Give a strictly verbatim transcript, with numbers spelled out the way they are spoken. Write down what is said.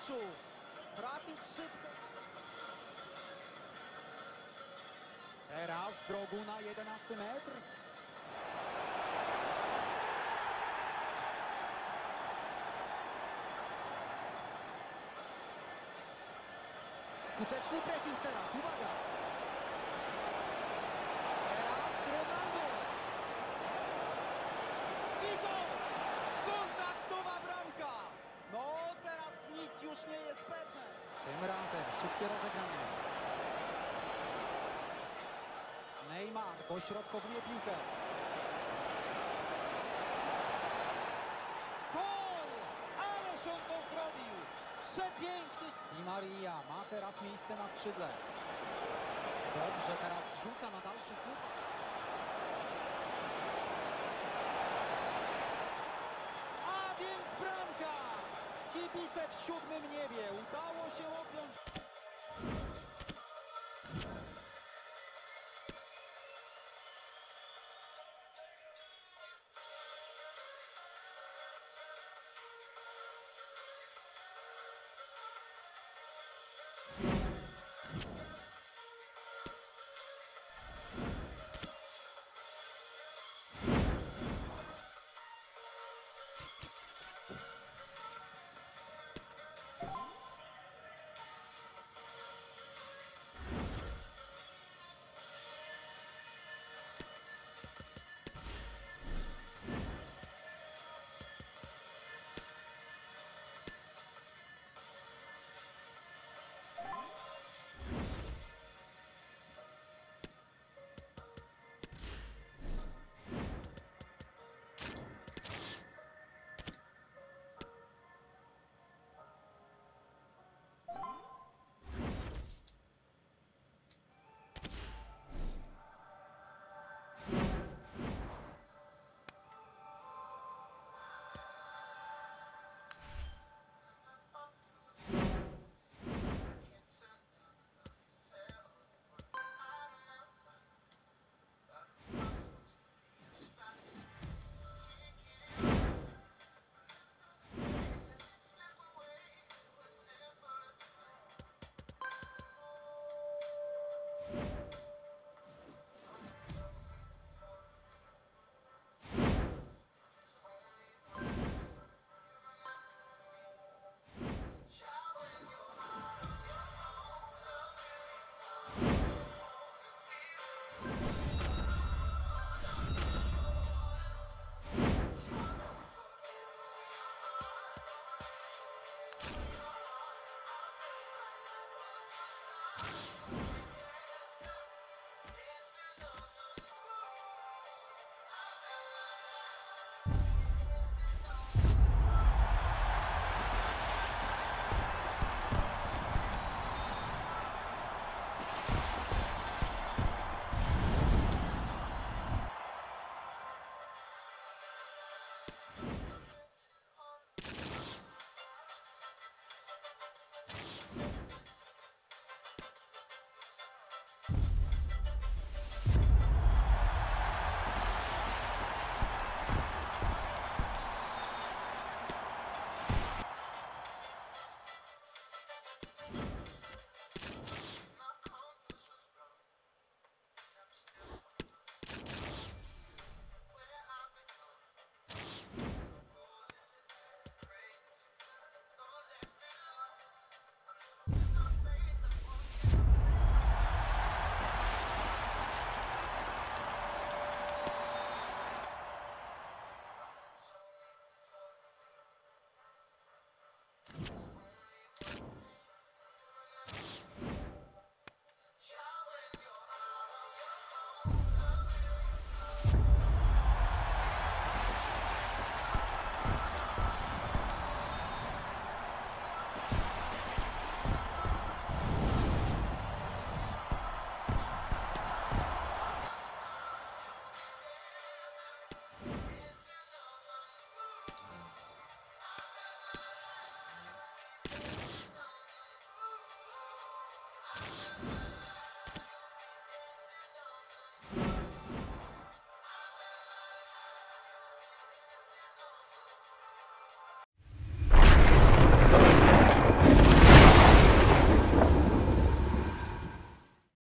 meczu. Trafić szybko. Teraz z rogu na jedenasty metr. Skuteczny pressing teraz, uwaga! Teraz Ronaldo! I gol! Kontaktowa bramka! No teraz nic już nie jest pewne. Tym razem szybkie rozegranie. Neymar dośrodkowuje piłkę. Gol! Ależ on to zrobił! Przepiękny! I Maria ma teraz miejsce na skrzydle. Dobrze, teraz wrzuca na dalszy słup. A więc bramka! Kibice w siódmym niebie. Udało się objąć...